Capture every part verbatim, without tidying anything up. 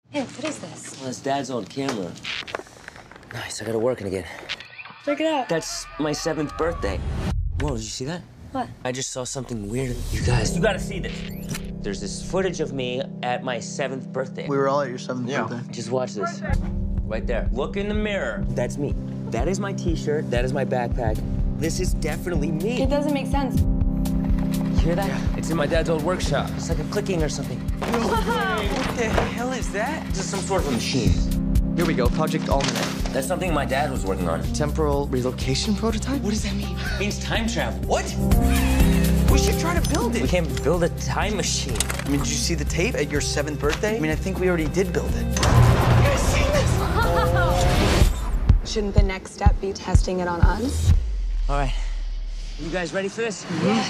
Hey, what is this? Well, it's Dad's old camera. Nice, I got it working again. Check it out. That's my seventh birthday. Whoa, did you see that? What? I just saw something weird. You guys, you gotta see this. There's this footage of me at my seventh birthday. We were all at your seventh Yeah. birthday. Just watch this. Right there. Look in the mirror. That's me. That is my t-shirt. That is my backpack. This is definitely me. It doesn't make sense. You hear that? Yeah. It's in my dad's old workshop. It's like a clicking or something. What the hell is that? This is some sort of a machine. Here we go, Project Almanac. That's something my dad was working on. Temporal relocation prototype? What does that mean? It means time travel. What? We should try to build it. We can't build a time machine. I mean, did you see the tape at your seventh birthday? I mean, I think we already did build it. You guys seen this? Shouldn't the next step be testing it on us? All right. You guys ready for this? Yeah.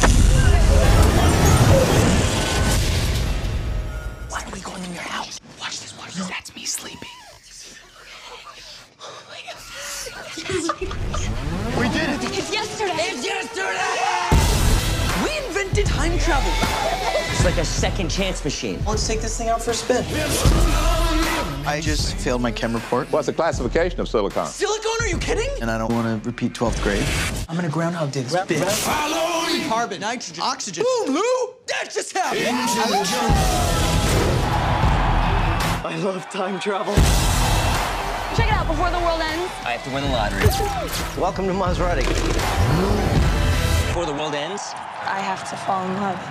Why don't we go in your house? Watch this, watch this. That's me sleeping. We did it! It's yesterday. It's yesterday! We invented time travel. It's like a second chance machine. Let's take this thing out for a spin. I just failed my chem report, What's the classification of silicon? Silicone, are you kidding? and I don't want to repeat twelfth grade. I'm gonna groundhog day this bitch. Carbon, nitrogen, oxygen. Boom, Lou! That just happened! I love time travel. Check it out before the world ends. I have to win the lottery. Welcome to Maserati. Before the world ends, I have to fall in love.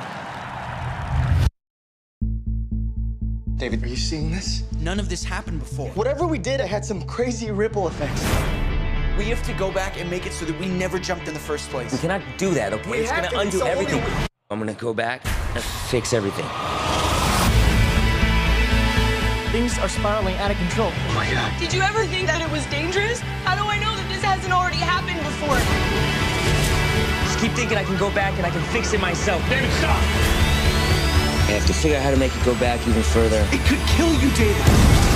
David, are you seeing this? None of this happened before. Whatever we did, it had some crazy ripple effects. We have to go back and make it so that we never jumped in the first place. we cannot do that, okay? We it's have gonna to, it's undo the only everything. way. I'm gonna go back and fix everything. Things are spiraling out of control. Did you ever think that it was dangerous? How do I know that this hasn't already happened before? Just keep thinking I can go back and I can fix it myself. David, stop! I have to figure out how to make it go back even further. It could kill you, David.